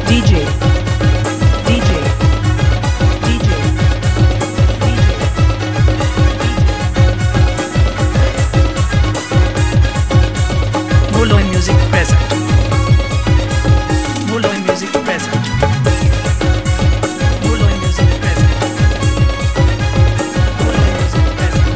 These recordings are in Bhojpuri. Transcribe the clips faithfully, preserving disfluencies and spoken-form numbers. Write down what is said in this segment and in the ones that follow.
D J, D J, D J, Molo Music present. Molo Music present. Molo Music present. Molo Music present.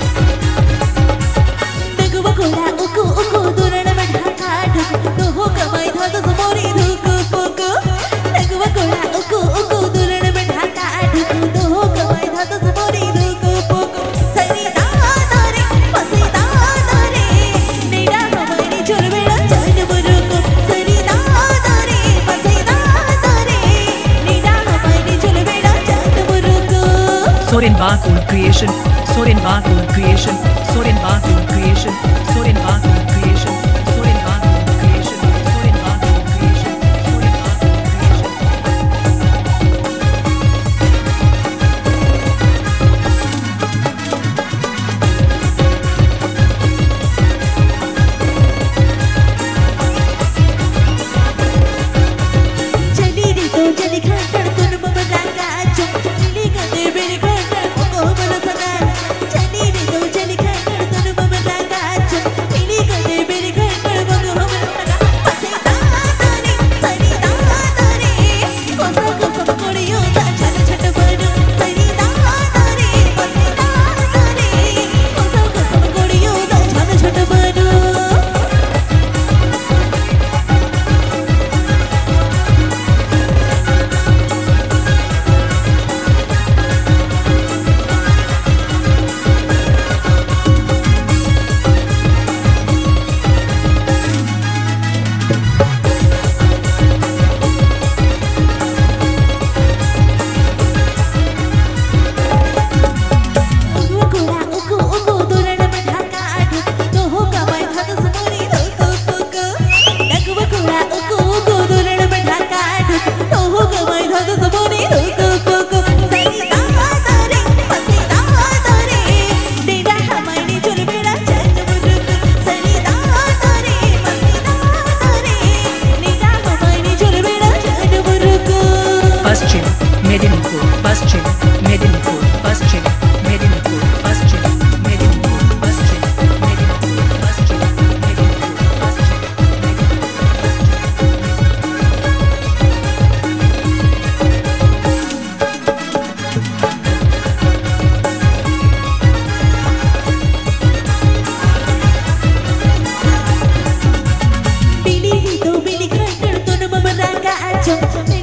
नगवा कोला उको उको दुरण में ढाका ढक तो हो कमाई था तो समोरी धुक पुक नगवा कोला उको उको दुरण में ढाका ढक तो हो कमाई था तो समोरी धुक पुक सनी दादा रे पसी दादा रे नेड़ा हमारी चुरबेड़ा चन मुरुक सनी दादा रे पसी दादा रे नेड़ा हमारी चुरबेड़ा चन मुरुक Sorin Bakul creation. Sorin Bakul creation. Sorin Bakul creation. Sorin Bakul creation. Sorin Bakul creation. Sorin Bakul creation. Sorin Bakul creation. चली रे तो चली खंडर तुन बबला का जो चली गले मेरे खंडर को बल सका चली रे तो चली खंडर तुन बबला का जो चली गले मेरे खंडर को बल सका पसे दादा रे सनी दादा रे कोसा कोसा कोड़ियो ता छन छट बन सनी दादा रे पसे दादा रे कोसा कोसा कोड़ियो ता छन छट बन नगवा कोला उको उको दुरण में ढाका ढक तो हो कमाई था तो समोरी धुक पुक नगवा कोला उको उको दुरण में ढाका ढक तो हो कमाई था तो समोरी धुक पुक सनी दादा रे पसी दादा रे नेड़ा हमारी चुरबेड़ा चन मुरुक सनी दादा रे पसी दादा रे नेड़ा हमारी चुरबेड़ा चन मुरुक Paschim, Medinipur, Paschim, Medinipur, Paschim, Medinipur, Paschim, Medinipur, Paschim, Medinipur, Paschim, Medinipur, Paschim, बिली ही तो बिली खंडर तुन बबला का जो